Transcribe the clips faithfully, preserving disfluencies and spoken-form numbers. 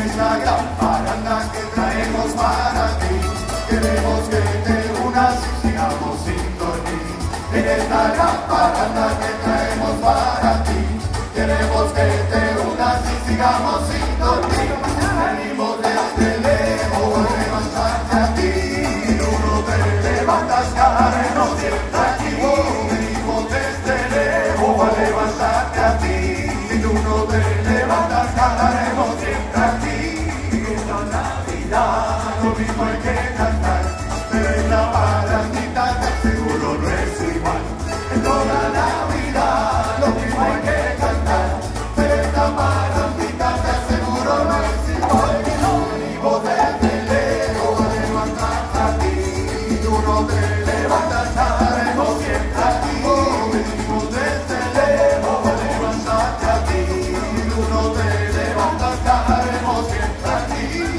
esta gran parranda que traemos para ti. Queremos que te unas y sigamos sintonía. En esta gran parranda que traemos para ti. Queremos que te unas y sigamos sintonía. Venimos desde lejos a levantarte a ti. Tú no te levantas, caeremos siempre aquí. Venimos desde lejos a levantarte a ti. Y tú no te levantas, cantaremos siempre aquí. En la Navidad lo mismo hay que cantar, pero en la parrandita te seguro no es igual. En toda Navidad lo mismo hay que cantar, pero en la parrandita te seguro no es igual. Venimos desde lejos a levantarte a ti. Y tú no te levantas, cantaremos siempre aquí. Venimos desde lejos a levantarte a ti. Y tú no te levantas, cantaremos siempre aquí.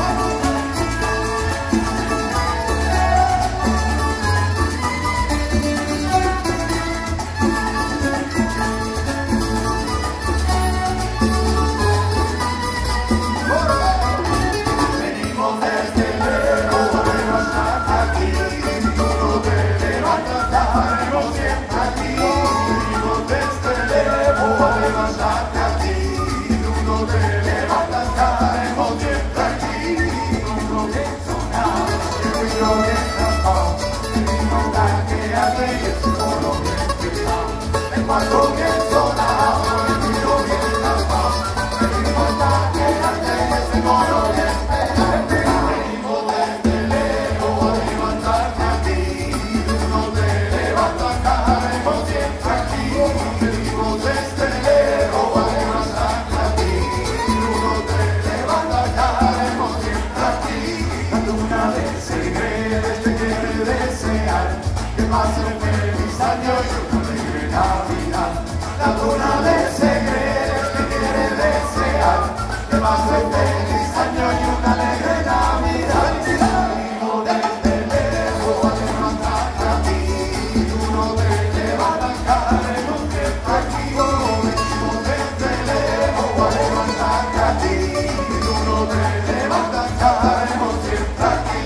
Venimos desde lejos a levantarte aquí. Y tú no te levantas, cantaremos siempre aquí. Venimos desde lejos a levantarte a ti. Y tú no te levantas, cantaremos siempre aquí. Nuestro bien sonado, el ruido bien raspado, el ritmo que hace y el coro bien pisado. El cuarto bien sonado, el ruido bien raspado, el ritmo que hace y el coro bien pisado. Venimos desde lejos a levantarte a ti. Y tú no te levantas, cantaremos siempre aquí. Venimos desde lejos a levantarte a ti. Y tú no te levantas, cantaremos siempre aquí. La luna de segredos te quiere desear que pase un feliz año y una alegre Navidad. La luna de segredos te quiere desear que pase un feliz año y una alegre Navidad. Venimos desde lejos a levantarte a ti. Y tú no te levantas, cantaremos siempre aquí. Venimos desde lejos a levantarte a ti. Y tú no te levantas, cantaremos siempre aquí.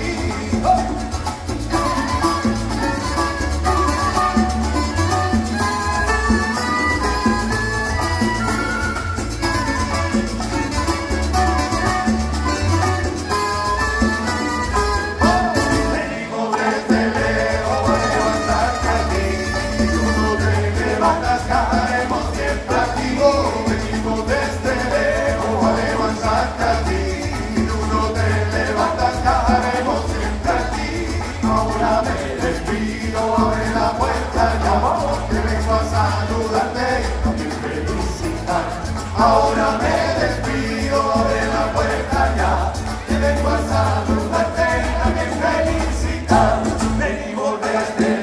Venimos desde lejos a levantarte a ti. Y tú no te levantas, cantaremos siempre aquí. Venimos desde lejos a levantarte a ti. Y tú no te levantas, cantaremos siempre aquí. Ahora me despido, abre la puerta ya, que vengo a saludarte y a felicitar. Ahora me despido, abre la puerta ya, que vengo a saludarte y también felicitar. Venimos desde